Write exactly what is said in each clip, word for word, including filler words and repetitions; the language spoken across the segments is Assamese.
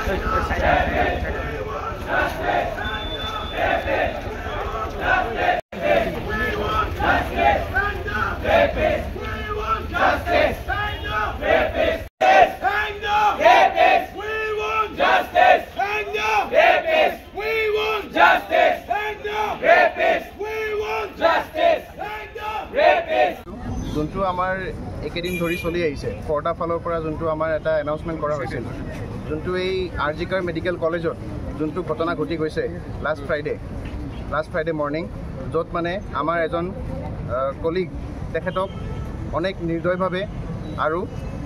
যোনটো আমাৰ একেদিন ধৰি চলি আহিছে ফৰ্ডা ফালৰ পৰা যোনটো আমাৰ এটা এনাউন্সমেণ্ট কৰা হৈছিল যোনটো এই আৰজিকাৰ মেডিকেল কলেজত যোনটো ঘটনা ঘটি গৈছে last Friday last Friday morning য'ত মানে আমাৰ এজন কলিগ তেখেতক অনেক নিৰ্দয়ভাৱে আৰু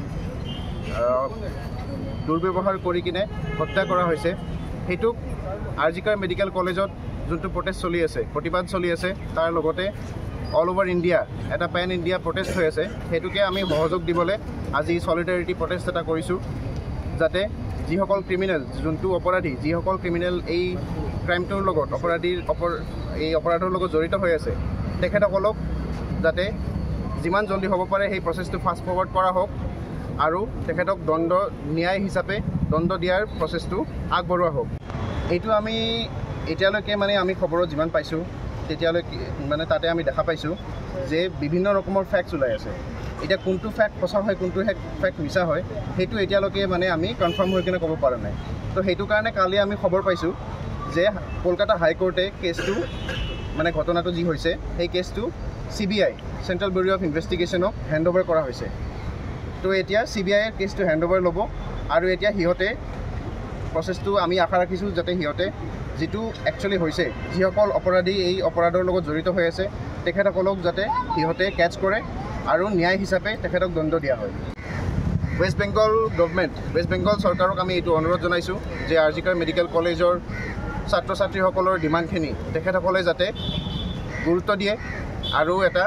দুৰ্ব্যৱহাৰ কৰি কিনে হত্যা কৰা হৈছে সেইটোক আৰজিকাৰ মেডিকেল কলেজত যোনটো প্ৰটেষ্ট চলি আছে প্ৰতিবাদ চলি আছে তাৰ লগতে অল ওভাৰ ইণ্ডিয়া এটা পেন ইণ্ডিয়া প্ৰটেষ্ট হৈ আছে সেইটোকে আমি সহযোগ দিবলৈ আজি সলিডাৰিটি প্ৰটেষ্ট এটা কৰিছোঁ যাতে যিসকল ক্ৰিমিনেল যোনটো অপৰাধী যিসকল ক্ৰিমিনেল এই ক্ৰাইমটোৰ লগত অপৰাধীৰ অপৰ এই অপৰাধৰ লগত জড়িত হৈ আছে তেখেতসকলক যাতে যিমান জলদি হ'ব পাৰে সেই প্ৰচেছটো ফাষ্ট ফৰৱাৰ্ড কৰা হওক আৰু তেখেতক দণ্ড ন্যায় হিচাপে দণ্ড দিয়াৰ প্ৰচেছটো আগবঢ়োৱা হওক এইটো আমি এতিয়ালৈকে মানে আমি খবৰত যিমান পাইছোঁ তেতিয়ালৈকে মানে তাতে আমি দেখা পাইছোঁ যে বিভিন্ন ৰকমৰ ফেক্টছ ওলাই আছে এতিয়া কোনটো ফেক্ট সঁচা হয় কোনটো ফেক্ট মিছা হয় সেইটো এতিয়ালৈকে মানে আমি কনফাৰ্ম হৈ কিনে ক'ব পৰা নাই তো সেইটো কাৰণে কালি আমি খবৰ পাইছোঁ যে কলকাতা হাইকোৰ্টে কেছটো মানে ঘটনাটো যি হৈছে সেই কেছটো C B I central bureau of ইনভেষ্টিগেশ্যনক হেণ্ড অভাৰ কৰা হৈছে তো এতিয়া চি বি আইয়ে কেছটো হেণ্ড অভাৰ ল'ব আৰু এতিয়া সিহঁতে প্ৰচেছটো আমি আশা ৰাখিছোঁ যাতে সিহঁতে যিটো একচুৱেলি হৈছে যিসকল অপৰাধী এই অপৰাধৰ লগত জড়িত হৈ আছে তেখেতসকলক যাতে সিহঁতে কেটচ কৰে আৰু ন্যায় হিচাপে তেখেতক দণ্ড দিয়া হয় West Bengal government West Bengal চৰকাৰক আমি এইটো অনুৰোধ জনাইছোঁ যে আৰজিকাৰ মেডিকেল কলেজৰ ছাত্ৰ ছাত্ৰীসকলৰ ডিমাণ্ডখিনি তেখেতসকলে যাতে গুৰুত্ব দিয়ে আৰু এটা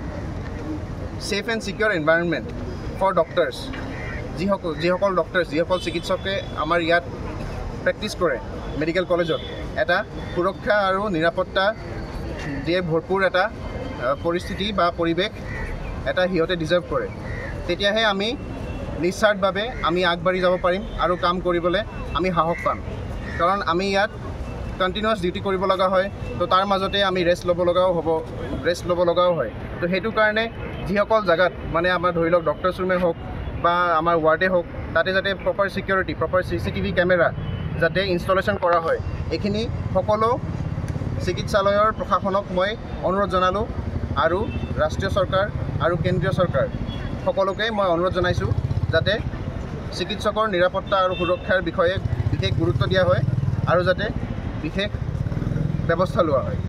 safe and secure environment for doctors যিসকল যিসকল ডক্টৰ্ছ যিসকল চিকিৎসকে আমাৰ ইয়াত প্ৰেক্টিছ কৰে মেডিকেল কলেজত এটা সুৰক্ষা আৰু নিৰাপত্তা দিয়ে ভৰপূৰ এটা পৰিস্থিতি বা পৰিৱেশ এটা সিহঁতে ডিজাৰ্ভ কৰে তেতিয়াহে আমি নিস্বাৰ্থভাৱে আমি আগবাঢ়ি যাব পাৰিম আৰু কাম কৰিবলৈ আমি সাহস পাম কাৰণ আমি ইয়াত কণ্টিনিউৱাছ ডিউটি কৰিব লগা হয় তো তাৰ মাজতে আমি ৰেষ্ট ল'ব লগাও হ'ব ৰেষ্ট ল'ব লগাও হয় তো সেইটো কাৰণে যিসকল জেগাত মানে আমাৰ ধৰি লওক ডক্টৰ্ছ ৰুমে হওক বা আমাৰ ৱাৰ্ডে হওক তাতে যাতে proper security proper C C T V camera যাতে ইনষ্টলেশ্যন কৰা হয় এইখিনি সকলো চিকিৎসালয়ৰ প্ৰশাসনক মই অনুৰোধ জনালোঁ আৰু ৰাষ্ট্ৰীয় চৰকাৰ আৰু কেন্দ্ৰীয় চৰকাৰ সকলোকে মই অনুৰোধ জনাইছোঁ যাতে চিকিৎসকৰ নিৰাপত্তা আৰু সুৰক্ষাৰ বিষয়ে বিশেষ গুৰুত্ব দিয়া হয় আৰু যাতে বিশেষ ব্যৱস্থা লোৱা হয়